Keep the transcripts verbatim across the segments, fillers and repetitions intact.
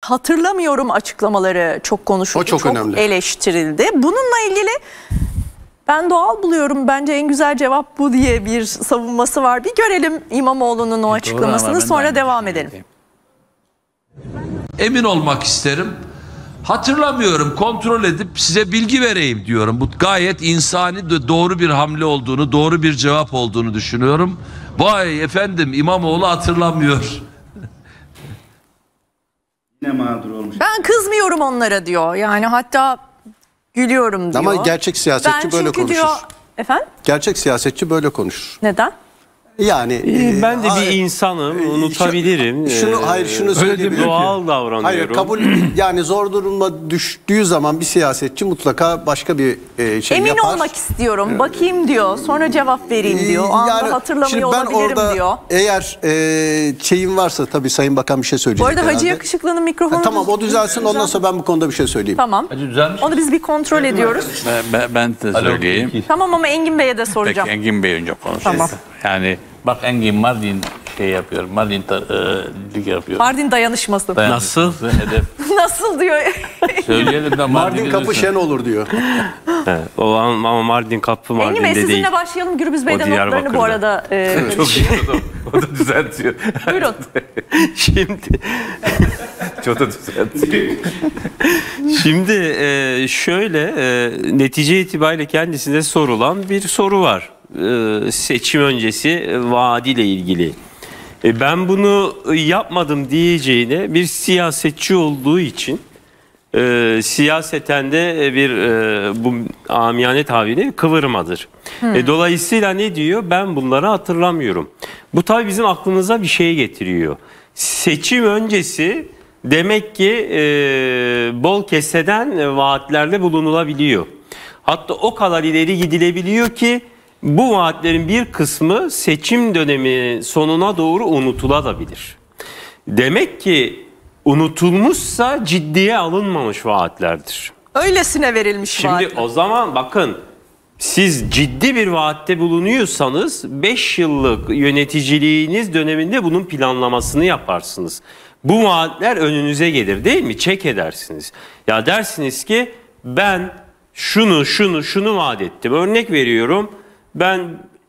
hatırlamıyorum açıklamaları çok konuşuldu. O çok, çok önemli. eleştirildi. Bununla ilgili ben doğal buluyorum. Bence en güzel cevap bu diye bir savunması var. Bir görelim İmamoğlu'nun o açıklamasını, sonra devam edelim. Emin olmak isterim. Hatırlamıyorum, kontrol edip size bilgi vereyim diyorum. Bu gayet insani, doğru bir hamle olduğunu, doğru bir cevap olduğunu düşünüyorum. Vay efendim, İmamoğlu hatırlamıyor. Ne mağdur olmuş. Ben kızmıyorum onlara diyor. Yani hatta gülüyorum diyor. Ama gerçek siyasetçi ben böyle konuşur. Diyor, efendim? Gerçek siyasetçi böyle konuşur. Neden? Yani ee, ben de e, bir insanım, unutabilirim. Şunu hayır şunu söyleyeyim. Doğal davranıyorum. Hayır, kabul yani zor durumda düştüğü zaman bir siyasetçi mutlaka başka bir e, şey Emin yapar. olmak istiyorum. Bakayım diyor. Sonra cevap vereyim diyor. O anda Yani hatırlamıyor şimdi ben olabilirim orada, diyor. Eğer e, şeyim varsa tabii Sayın Bakan bir şey söyleyecek. Bu arada Hacı herhalde. Yakışıklı'nın mikrofonu... Ha, tamam o düzelsin, ondan sonra ben bu konuda bir şey söyleyeyim. Tamam. Onu biz bir kontrol ediyoruz. Ben, ben, ben de söyleyeyim. Tamam ama Engin Bey'e de soracağım. Peki Engin Bey önce konuşacak. Tamam. Yani bak Engin Mardin şey yapıyor. Mardin lig yapıyor. Mardin dayanışması. Nasıl? Hedef. Nasıl diyor? Söyleyelim de Mardin Mardin kapı şen olur diyor. Evet, o ama Mardin kapı Engin Bey Mardin'de değil. sizinle başlayalım. Gürbüz Bey O de notlarını bu Diyarbakır'da. arada... E, Çok iyi o da, o da düzeltiyor. Buyurun. Şimdi Çok da düzeltiyor. Şimdi e, şöyle e, netice itibariyle kendisine sorulan bir soru var. E, seçim öncesi vaadiyle ilgili. E, ben bunu yapmadım diyeceğine bir siyasetçi olduğu için e, siyaseten de bir e, bu amiyane tabiriyle kıvırmadır. Hmm. E, dolayısıyla ne diyor? Ben bunları hatırlamıyorum. Bu tabii bizim aklımıza bir şey getiriyor. Seçim öncesi demek ki e, bol keseden vaatlerde bulunulabiliyor. Hatta o kadar ileri gidilebiliyor ki bu vaatlerin bir kısmı seçim dönemi sonuna doğru unutulabilir. Demek ki unutulmuşsa ciddiye alınmamış vaatlerdir. Öylesine verilmiş Şimdi vaat. o zaman bakın, siz ciddi bir vaatte bulunuyorsanız beş yıllık yöneticiliğiniz döneminde bunun planlamasını yaparsınız. Bu vaatler önünüze gelir değil mi? Çek edersiniz. Ya dersiniz ki ben şunu şunu şunu vaat ettim. Örnek veriyorum, ben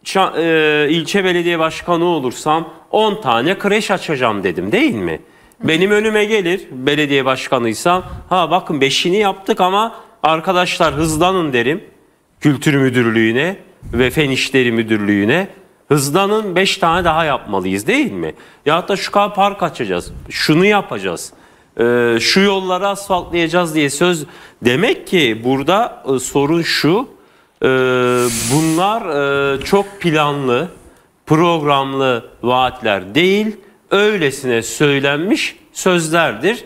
e, ilçe belediye başkanı olursam on tane kreş açacağım dedim değil mi? Benim önüme gelir belediye başkanıysam, ha bakın beşini yaptık ama arkadaşlar hızlanın derim. Kültür Müdürlüğü'ne ve Fen İşleri Müdürlüğü'ne hızlanın, beş tane daha yapmalıyız değil mi? Ya da şu kadar park açacağız, şunu yapacağız, ee, şu yolları asfaltlayacağız diye söz. Demek ki burada e, sorun şu, e, bunlar e, çok planlı, programlı vaatler değil, öylesine söylenmiş sözlerdir.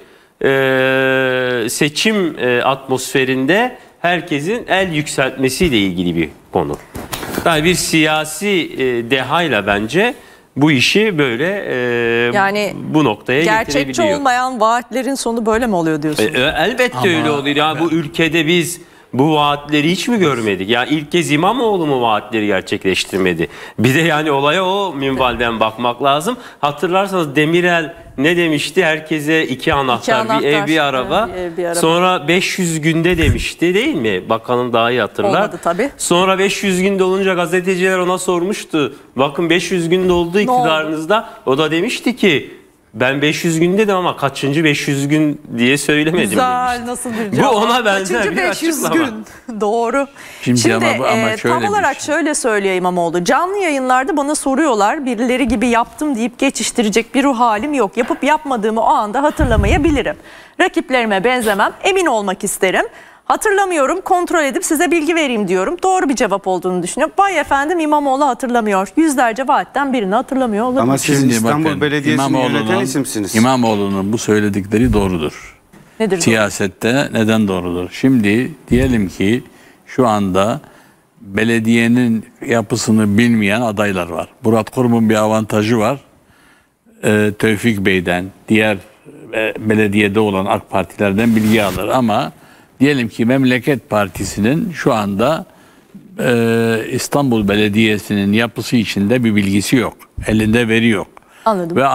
E, seçim e, atmosferinde herkesin el yükseltmesiyle ilgili bir konu. Yani bir siyasi e, dehayla bence bu işi böyle e, yani bu noktaya getirebiliyor. Gerçekçi olmayan vaatlerin sonu böyle mi oluyor diyorsunuz? E, e, elbette ama öyle oluyor. Yani ben... bu ülkede biz bu vaatleri hiç mi görmedik? Ya ilk kez İmamoğlu mu vaatleri gerçekleştirmedi? Bir de yani olaya o minvalden bakmak lazım. Hatırlarsanız Demirel ne demişti? Herkese iki anahtar, iki anahtar bir ev, bir araba. Bir ev, bir araba. Sonra beş yüz günde demişti değil mi? Bakanım daha iyi hatırlar. Olmadı tabii. Sonra beş yüz günde olunca gazeteciler ona sormuştu. Bakın beş yüz günde oldu iktidarınızda. O da demişti ki ben beş yüz gün dedim ama kaçıncı beş yüz gün diye söylemedim. Güzel, demişti. nasıl bir cevap? Bu ona benzer kaçıncı bir beş yüz açıklama. Gün. Doğru. Şimdi, Şimdi ama, bu, ama e, şöyle tam olarak şey. şöyle söylüyor İmamoğlu. Canlı yayınlarda bana soruyorlar. Birileri gibi yaptım deyip geçiştirecek bir ruh halim yok. Yapıp yapmadığımı o anda hatırlamayabilirim. Rakiplerime benzemem. Emin olmak isterim. Hatırlamıyorum, kontrol edip size bilgi vereyim diyorum. Doğru bir cevap olduğunu düşünüyorum. Vay efendim İmamoğlu hatırlamıyor. Yüzlerce vaatten birini hatırlamıyor olabilir. Ama siz Şimdi İstanbul bakın, Belediyesi'ni yöneten isimsiniz. İmamoğlu'nun bu söyledikleri doğrudur. Nedir Siyasette doğru? Neden doğrudur? Şimdi diyelim ki şu anda belediyenin yapısını bilmeyen adaylar var. Murat Kurum'un bir avantajı var. Ee, Tevfik Bey'den, diğer e, belediyede olan AK Partilerden bilgi alır ama diyelim ki Memleket Partisi'nin şu anda e, İstanbul Belediyesi'nin yapısı içinde bir bilgisi yok. Elinde veri yok. Anladım. Ve aday.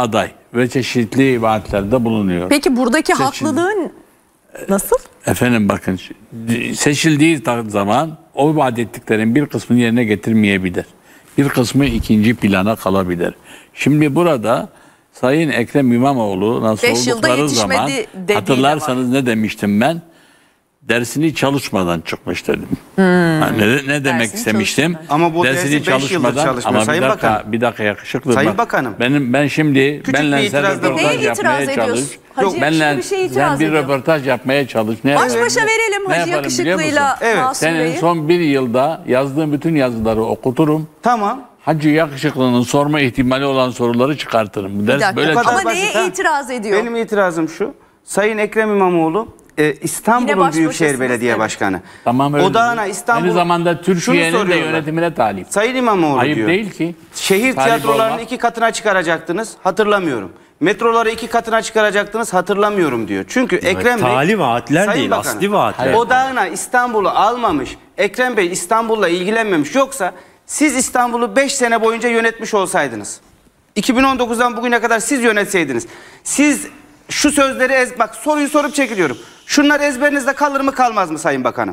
ve çeşitli vaatlerde bulunuyor. Peki buradaki Seçim- haklılığın nasıl? Efendim bakın, seçildiği zaman o vaat ettiklerin bir kısmını yerine getirmeyebilir. Bir kısmı ikinci plana kalabilir. Şimdi burada Sayın Ekrem İmamoğlu nasıl Beş yılda oldukları yetişmedi zaman dediği de hatırlarsanız ne demiştim ben? Dersini çalışmadan çıkmış dedim. Ha, ne, ne demek istemiştim? çalışmadan. Ama bu dersi beş yıldır çalışmıyor ama Sayın bir dakika, Bakanım. bir dakika yakışıklı. Sayın bak. Bakanım. Benim ben şimdi Küçük benle bir sen itirazda röportaj bulun. Neye itiraz yapmaya ediyorsun? çalış. Hacı Yakışıklı Benle bir şeye itiraz sen bir ediyor. röportaj yapmaya çalış. Ne Baş yapalım? başa verelim Ne Hacı yaparım biliyor musun? Yakışıklı'yla Evet. Masum Senin Bey'i. son bir yılda yazdığın bütün yazıları okuturum. Tamam. Hacı Yakışıklı'nın sorma ihtimali olan soruları çıkartırım. Bu Bir ders dakika. böyle O kadar Ama basit, neye ha? itiraz ediyor? Benim itirazım şu. Sayın Ekrem İmamoğlu e, Yine İstanbul'un baş Büyükşehir başasınız, Belediye evet. Başkanı. Tamam öyle. Odağına değil. İstanbul. Aynı zamanda Şunu Türkiye'nin de soruyorlar. yönetimine talip. Sayın İmamoğlu Ayıp diyor. değil ki. Şehir Talip tiyatrolarını olmak. iki katına çıkaracaktınız. Hatırlamıyorum. Metroları iki katına çıkaracaktınız. Hatırlamıyorum diyor. Çünkü Ekrem Bey. Tali vaatler Sayın değil, Bakanım, asli vaatler. Odağına İstanbul'u almamış. Ekrem Bey İstanbul'la ilgilenmemiş. Yoksa siz İstanbul'u beş sene boyunca yönetmiş olsaydınız. iki bin on dokuzdan bugüne kadar siz yönetseydiniz. Siz şu sözleri ez bak soruyu sorup çekiliyorum. Şunlar ezberinizde kalır mı kalmaz mı Sayın Bakanım?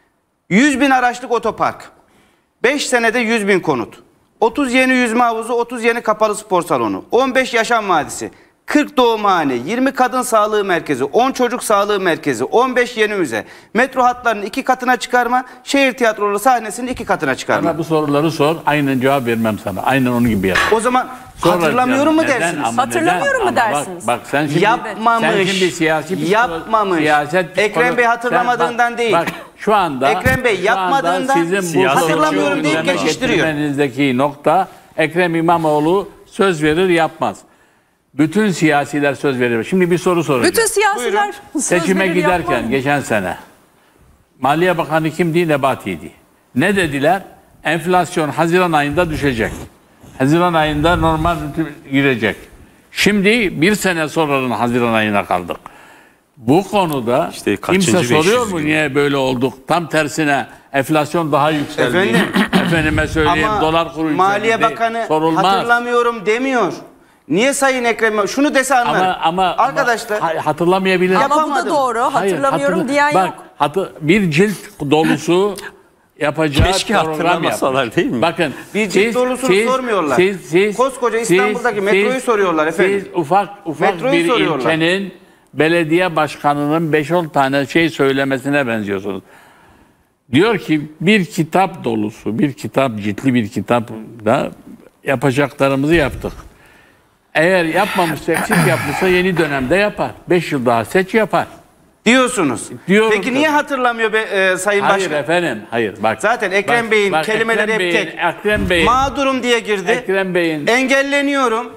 yüz bin araçlık otopark. beş senede yüz bin konut. otuz yeni yüzme havuzu, otuz yeni kapalı spor salonu. on beş yaşam vadisi. kırk doğumhane, yirmi kadın sağlığı merkezi, on çocuk sağlığı merkezi, on beş yeni müze. Metro hatlarını iki katına çıkarma, şehir tiyatroları sahnesini iki katına çıkarma. Bana bu soruları sor. Aynen cevap vermem sana. Aynen onun gibi yap. O zaman Sonra hatırlamıyorum mu neden dersiniz? ama Hatırlamıyorum neden? mu Ama dersiniz? Bak, bak sen şimdi Yapmamış. Sen şimdi siyasi psikolo- Yapmamış. siyaset Ekrem psikolo- Bey Sen hatırlamadığından bak- değil. Bak şu anda Ekrem Bey şu anda yapmadığından sizin bu Siyasi- soruyu hatırlamıyorum deyip gündeme geçiştiriyor. getirmenizdeki nokta Ekrem İmamoğlu söz verir yapmaz. Bütün siyasiler söz verir. Şimdi bir soru soracağım. Bütün siyasiler söz Seçime verir, giderken yapmaz. geçen sene Maliye Bakanı kimdi? Nebati'ydi. Ne dediler? Enflasyon Haziran ayında düşecek. Haziran ayında normal girecek. Şimdi bir sene sonranın Haziran ayına kaldık. Bu konuda İşte kaçıncı kimse soruyor beş yüz mu gün? niye böyle olduk? Tam tersine enflasyon daha yükseldi. Efendim? Efendime söyleyeyim Ama dolar kuru yükseldi. Maliye Bakanı Sorulmaz. hatırlamıyorum demiyor. Niye Sayın Ekrem şunu dese anlarım. Ama ama Arkadaşlar ama hatırlamayabilir. Ama bu da Yapamadım. doğru. Hayır, Hatırlamıyorum hatırla- diyen bak, yok. hatı- bir cilt dolusu yapacağı Keşke program hatırlamasalar yapmış. değil mi? Bakın Bir cilt siz- dolusunu siz- sormuyorlar. Siz, siz, Koskoca İstanbul'daki metroyu soruyorlar efendim. Siz ufak ufak Metroyu bir soruyorlar. ilçenin belediye başkanının beş on tane şey söylemesine benziyorsunuz. Diyor ki bir kitap dolusu, bir kitap, ciltli bir kitapla yapacaklarımızı yaptık. Eğer yapmamışsa, eksik yapmışsa yeni dönemde yapar. Beş yıl daha seç yapar. diyorsunuz. Diyorum Peki tabii. niye hatırlamıyor be, e, Sayın Hayır Başkan? efendim, hayır. Bak. Zaten Ekrem Bey'in kelimeleri hep Bey'in, tek. Ekrem Bey'in, Mağdurum diye girdi. Ekrem Bey'in Engelleniyorum.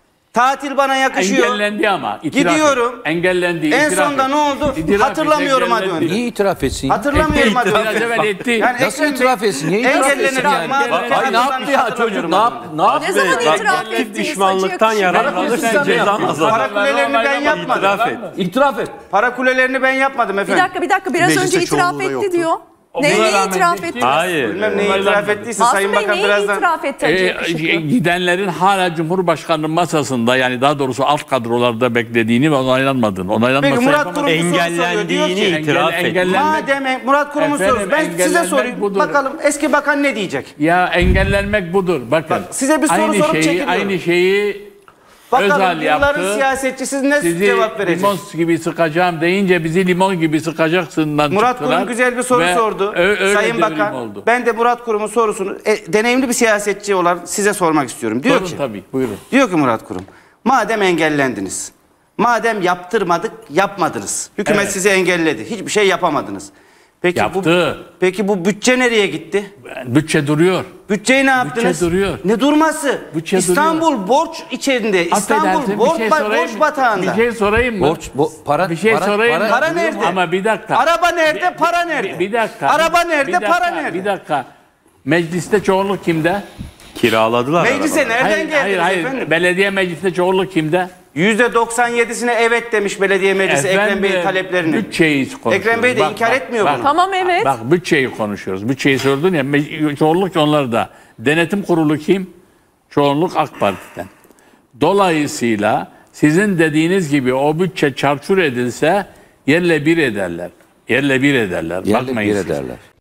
Tatil bana yakışıyor. engellendi ama. itiraf Gidiyorum. et. Engellendi. En itiraf sonunda et. ne oldu? İtiraf et, Hatırlamıyorum hadi engellendi. önce. Niye itiraf etsin? Hatırlamıyorum hadi Biraz önce. evvel etti. Yani Nasıl Ekrem itiraf Bey etsin? Niye itiraf etsin engellenir yani? ama mağdur Ay ne yaptı ya çocuk? Ne, yap, ne yaptı? Ne zaman Bak, itiraf aktif ettiniz? düşmanlıktan Hacı Yakışıklı? yararlanırsan Sen cezan mi azalır. Para kulelerini ben yapmadım. İtiraf et. İtiraf et. Para kulelerini ben yapmadım Bir efendim. dakika bir dakika biraz Mecliste önce itiraf çoğunluğu da etti yoktu. diyor. O Neye buna neye rağmen itiraf etti. etti? Hayır. Bilmem neye Onlardan itiraf biri. ettiyse Masum Sayın Bey Bakan neye birazdan. itiraf etti Hacı Ee, Yakışıklı? gidenlerin hala Cumhurbaşkanı'nın masasında yani daha doğrusu alt kadrolarda beklediğini ve onaylanmadığını. Onaylanmasa Peki Murat yapamaz. Kurum bir soru soruyor. Diyor Engellendiğini ki itiraf Engel- et. engellenmek- madem Murat Kurum'un Efendim, sorusu ben size engellenmek sorayım. budur. Bakalım eski bakan ne diyecek? Ya engellenmek budur. Bakın. Bak, size bir soru aynı sorup şeyi, çekiliyorum. Aynı şeyi Bakalım Özal yılların yaptı. siyasetçisi ne Sizi cevap verecek? limon gibi sıkacağım deyince bizi limon gibi sıkacaksından Murat çıktılar. Kurum güzel bir soru Ve sordu. ö- öyle Sayın devrim Bakan oldu. ben de Murat Kurum'un sorusunu e, deneyimli bir siyasetçi olarak size sormak istiyorum. Diyor Sorun ki, tabii buyurun. diyor ki Murat Kurum madem engellendiniz, madem yaptırmadık yapmadınız. Hükümet Evet. sizi engelledi. Hiçbir şey yapamadınız. Peki bu Yaptı. peki bu bütçe nereye gitti? Bütçe duruyor. Bütçeyi ne yaptınız? duruyor. Ne durması? Bütçe İstanbul borç içerisinde. İstanbul Affedersin, borç, bir şey ba- sorayım borç mı? batağında. Bir şey sorayım mı? Borç, bo, para, Bir şey para, sorayım para, mı? Para nerede? Ama bir dakika. Araba nerede? Bir- Para bir- nerede? Bir dakika. Araba nerede? Bir dakika, Para nerede? Bir dakika. Mecliste çoğunluk kimde? Kiraladılar Meclise arabaları. nereden Hayır, geldiniz hayır, hayır. efendim? Belediye meclisinde çoğunluk kimde? yüzde doksan yedisine evet demiş belediye meclisi Ekrem Bey'in taleplerini. Bütçeyi konuşuyoruz. Ekrem Bey de inkar etmiyor bunu. Tamam evet. Bak bütçeyi konuşuyoruz. Bütçeyi sordun ya me- çoğunluk onlar da. Denetim kurulu kim? Çoğunluk AK Parti'den. Dolayısıyla Sizin dediğiniz gibi o bütçe çarçur edilse yerle bir ederler. Yerle bir ederler. Yerle Bakmayın bir siz. ederler.